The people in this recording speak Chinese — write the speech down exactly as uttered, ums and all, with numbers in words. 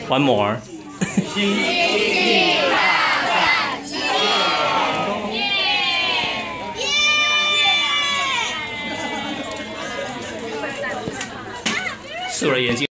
One more。 星际大战之夜。 素人眼睛。